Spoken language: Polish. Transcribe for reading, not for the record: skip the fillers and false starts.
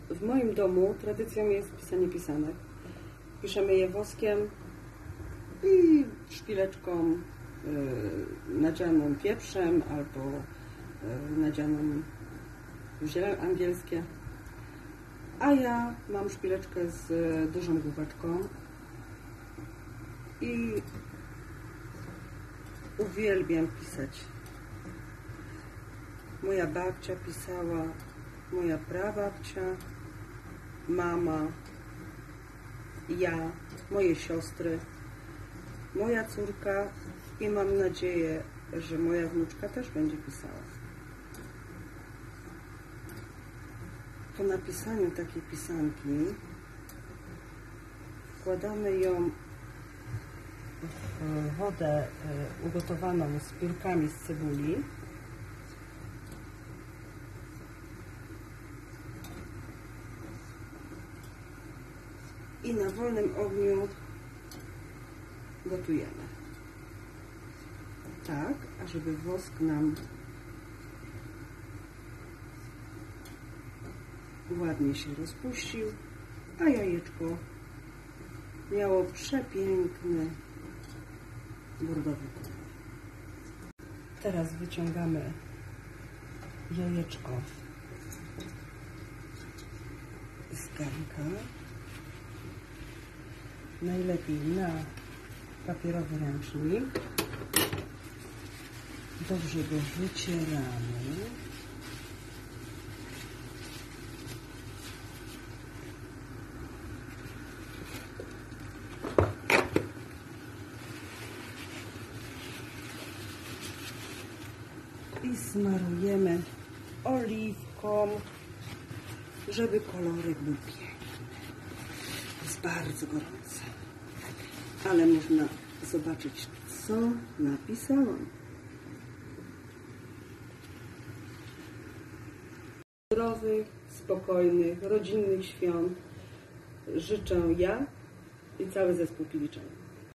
W moim domu tradycją jest pisanie pisanek. Piszemy je woskiem i szpileczką nadzianą pieprzem albo nadzianą w ziele angielskie. A ja mam szpileczkę z dużą główeczką i uwielbiam pisać. Moja babcia pisała, moja prababcia, mama, ja, moje siostry, moja córka i mam nadzieję, że moja wnuczka też będzie pisała. Po napisaniu takiej pisanki wkładamy ją w wodę ugotowaną z piórkami z cebuli. I na wolnym ogniu gotujemy. Tak, ażeby wosk nam ładnie się rozpuścił, a jajeczko miało przepiękny bordowy kolor. Teraz wyciągamy jajeczko z garnka. Najlepiej na papierowy ręcznik. Dobrze go wycieramy. I smarujemy oliwką, żeby kolorek był piękny. Jest bardzo gorące, ale można zobaczyć, co napisałam. Zdrowych, spokojnych, rodzinnych świąt życzę ja i cały zespół Piliczan.